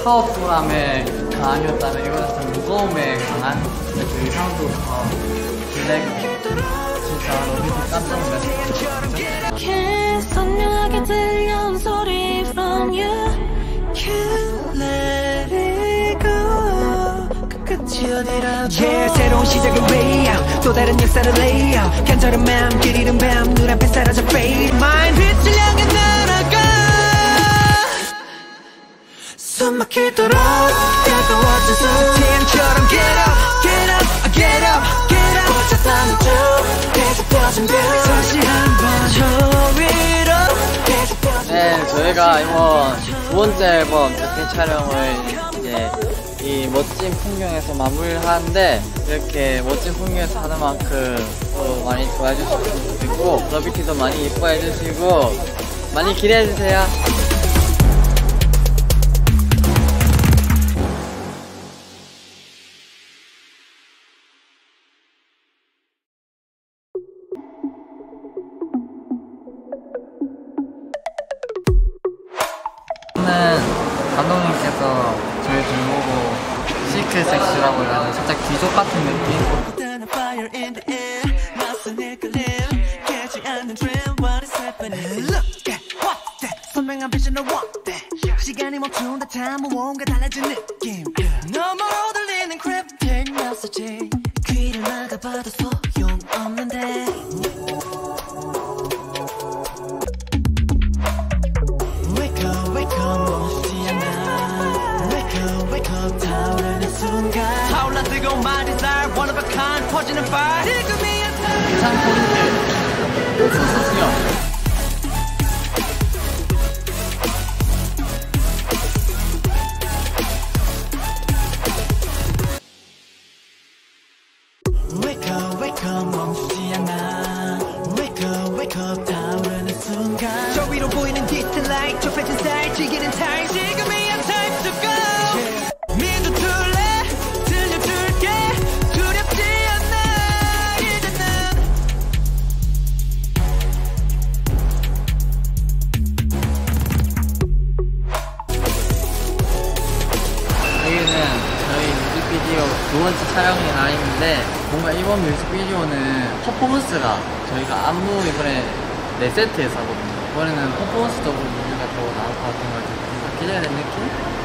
파워풀함에 강이었다면 이거는 좀 무거움에 강한 그 의상도 블랙 진짜 너무 깜짝 놀랐어요. 선명하게 들려온 소리 from you. You let it go. 끝이 어디라도 yeah, 새로운 시작의 way out. 또 다른 역사를 lay out. 간절한 마음 길 잃은 밤 눈앞에 사라져 fade. mind 빛을 향해 날아가. 숨 막히도록 가까워진 태양처럼 get up, get up, get up, get up. 꽂혔다는 쭉 계속 펴진 뷰. 다시 한번 저 위로 계속 펴진 네, 저희가 이번 두 번째 앨범 재팬 촬영을 이제 이 멋진 풍경에서 마무리를 하는데, 이렇게 멋진 풍경에서 하는 만큼 또 많이 좋아해 주시면 좋겠고 러비티도 많이 이뻐해 주시고 많이 기대해 주세요. 감독님께서 저희 둘 보고 시크 섹시라고 해서 살짝 귀족 같은 느낌? 선명한 비전을 want that. 시간이 멈춘 듯한 무언가 달라진 느낌. 너머로 들리는 cryptic message. 귀를 막아봐도 소용없는데. Wake up, wake up, 멋지지 않아. Wake up, wake up, 타오르는 순간. 타올라 뜨거운 말이 날 one of a kind 퍼지는 fire. 지금이야 time. 이상 포인트 옥수수 수영. Wake up, wake up, 멈추지 않아. Wake up, wake up, 타오르는 순간. 저 위로 보이는 distant light, 좁혀진 스타일, 지기는 타임. 지금이야 time to go. 믿어줄래? 들려줄게. 두렵지 않아, 이제는. 여기는 저희 뮤직비디오 두 번째 촬영의 날인데, 뭔가 이번 뮤직비디오는 퍼포먼스가 저희가 안무 이번에 4세트에서 하거든요. 이번에는 퍼포먼스적으로 무대가 더 나올 것 같은 걸 좀 기대되는 느낌?